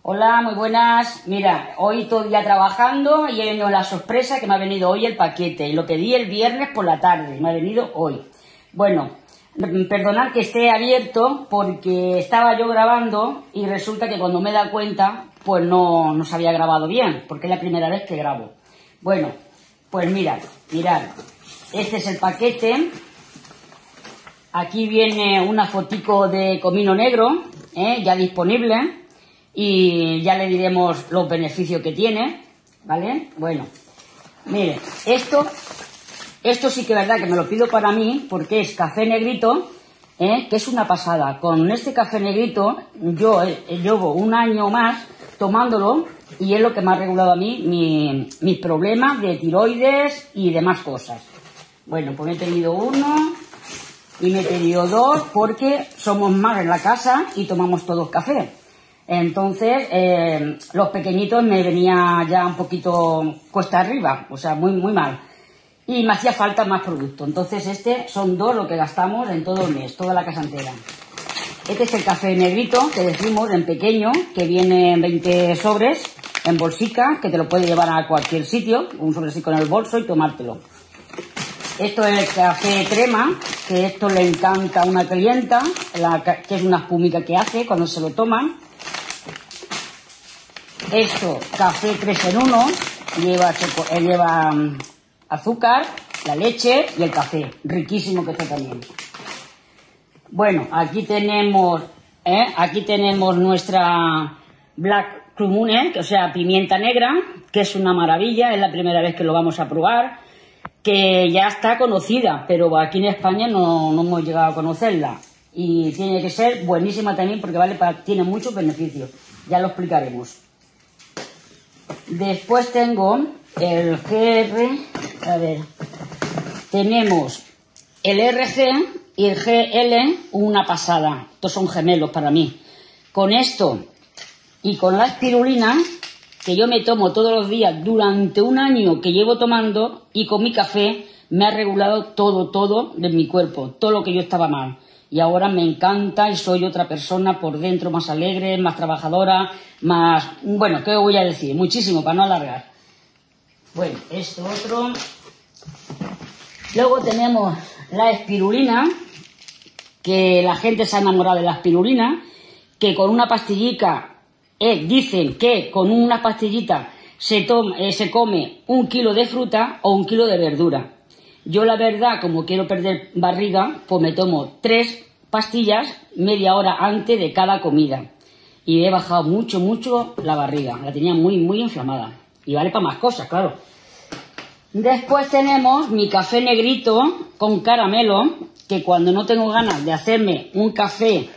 Hola, muy buenas. Mira, hoy todo el día trabajando y he venido la sorpresa que me ha venido hoy el paquete. Y lo pedí el viernes por la tarde y me ha venido hoy. Bueno, perdonad que esté abierto porque estaba yo grabando y resulta que cuando me he dado cuenta, pues no se había grabado bien, porque es la primera vez que grabo. Bueno, pues mirad. Este es el paquete. Aquí viene una fotico de comino negro, ya disponible. Y ya le diremos los beneficios que tiene, ¿vale? Bueno, mire, esto sí que es verdad que me lo pido para mí, porque es café negrito, que es una pasada. Con este café negrito yo llevo un año más tomándolo y es lo que me ha regulado a mí mis problemas de tiroides y demás cosas. Bueno, pues me he pedido uno y me he pedido dos porque somos más en la casa y tomamos todos café. Entonces, los pequeñitos me venía ya un poquito cuesta arriba, o sea, muy mal. Y me hacía falta más producto. Entonces, son dos lo que gastamos en todo el mes, toda la casa entera. Este es el café negrito que decimos en pequeño, que viene en 20 sobres, en bolsica, que te lo puedes llevar a cualquier sitio, un sobrecito en el bolso y tomártelo. Esto es el café crema, que esto le encanta a una clienta, que es una espumica que hace cuando se lo toman. Esto, café 3 en 1, lleva azúcar, la leche y el café. Riquísimo que está también. Bueno, aquí tenemos nuestra Black Cumin, o sea, pimienta negra, que es una maravilla, es la primera vez que lo vamos a probar, que ya está conocida, pero aquí en España no hemos llegado a conocerla. Y tiene que ser buenísima también porque tiene muchos beneficios. Ya lo explicaremos. Después tengo el GR, tenemos el RG y el GL, una pasada. Estos son gemelos para mí. Con esto y con la espirulina, que yo me tomo todos los días durante un año que llevo tomando, y con mi café me ha regulado todo de mi cuerpo, todo lo que yo estaba mal. Y ahora me encanta y soy otra persona por dentro, más alegre, más trabajadora, más... Bueno, ¿qué voy a decir? Muchísimo, para no alargar. Bueno, esto otro. Luego tenemos la espirulina, que la gente se ha enamorado de la espirulina, que con una pastillica, dicen que con una pastillita se come 1 kilo de fruta o 1 kilo de verdura. Yo la verdad, como quiero perder barriga, pues me tomo 3 pastillas media hora antes de cada comida. Y he bajado mucho la barriga. La tenía muy inflamada. Y vale para más cosas, claro. Después tenemos mi café negrito con caramelo, que cuando no tengo ganas de hacerme un café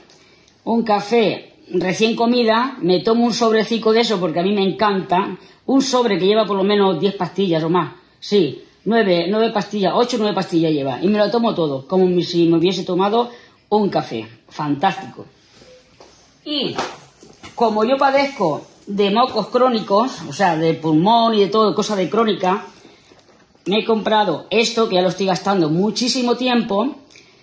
recién comida, me tomo un sobrecito de eso porque a mí me encanta. Un sobre que lleva por lo menos 10 pastillas o más. Sí. 9 pastillas, 8 o 9 pastillas lleva. Y me lo tomo todo, como si me hubiese tomado un café. Fantástico. Y como yo padezco de mocos crónicos, o sea, de pulmón y de todo, cosa de crónica, me he comprado esto, que ya lo estoy gastando muchísimo tiempo,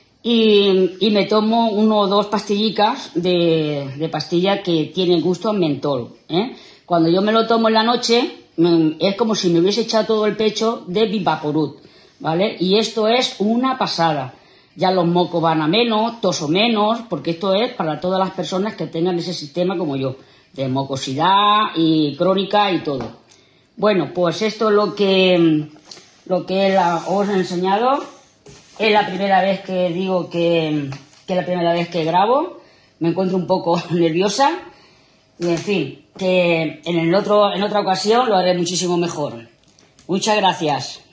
y me tomo 1 o 2 pastillicas de pastilla que tienen gusto a mentol. Cuando yo me lo tomo en la noche, es como si me hubiese echado todo el pecho de Vivaporub, ¿vale? Y esto es una pasada. Ya los mocos van a menos, toso menos, porque esto es para todas las personas que tengan ese sistema como yo, de mucosidad y crónica y todo. Bueno, pues esto es lo que os he enseñado. Es la primera vez que digo que es la primera vez que grabo. Me encuentro un poco nerviosa. Y en fin, que en otra ocasión lo haré muchísimo mejor. Muchas gracias.